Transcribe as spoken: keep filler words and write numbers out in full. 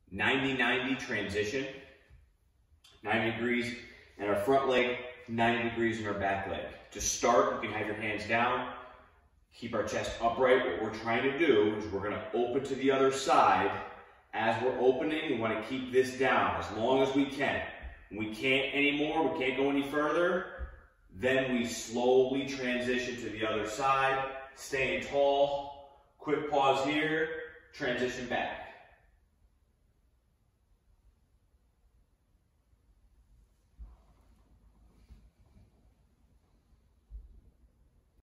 ninety ninety transition, ninety degrees in our front leg, ninety degrees in our back leg. To start, you can have your hands down, keep our chest upright. What we're trying to do is we're gonna open to the other side. As we're opening, we wanna keep this down as long as we can. When we can't anymore, we can't go any further, then we slowly transition to the other side, staying tall. Quick pause here, transition back.